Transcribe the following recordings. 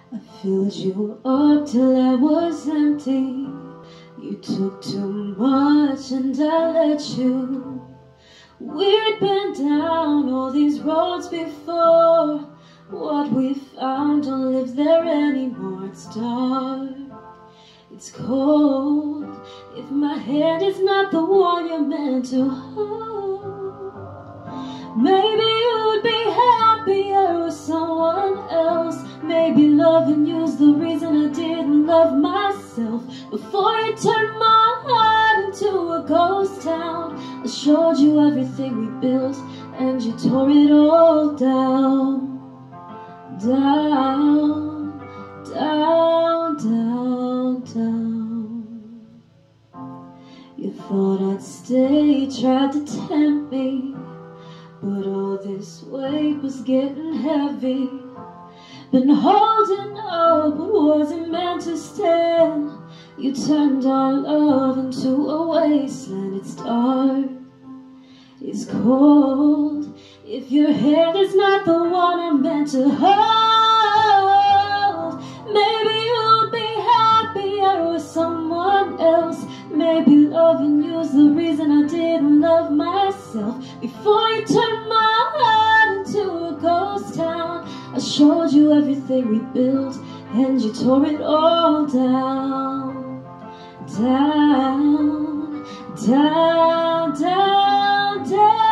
I filled you up till I was empty. You took too much and I let you. We'd been down all these roads before. What we found don't live there anymore. It's dark, it's cold. If my hand is not the one you're meant to hold, maybe you'd be happier with someone else. Maybe loving you's the reason I didn't love myself. Before you turned my heart into a ghost town, I showed you everything we built and you tore it all down. Down, down, down, down. You thought I'd stay, tried to tempt me, but all this weight was getting heavy. Been holding up what wasn't meant to stand. You turned our love into a wasteland. It's dark, it's cold. If your hand is not the one I'm meant to hold, maybe you'd be happier with someone else. Maybe loving you's the reason I didn't love myself. Before you turned my heart into a ghost town, I showed you everything we built and you tore it all down. Down, down, down, down.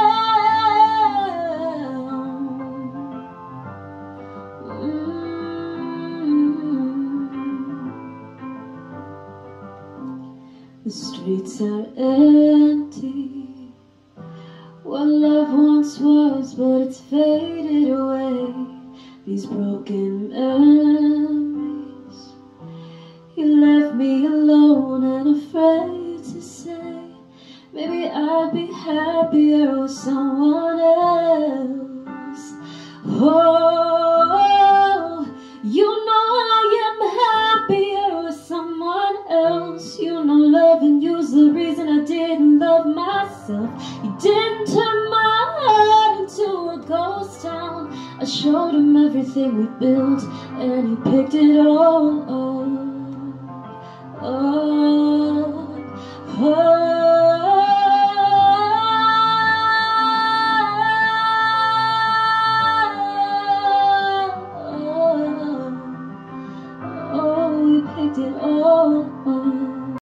The streets are empty. What love once was, but it's faded away. These broken memories. You left me alone and afraid to say, maybe I'd be happier with someone else. Oh, you know I am happier with someone else. You know loving you's the reason I didn't love myself. You didn't turn my heart into a ghost town. I showed him everything we built and he picked it all up.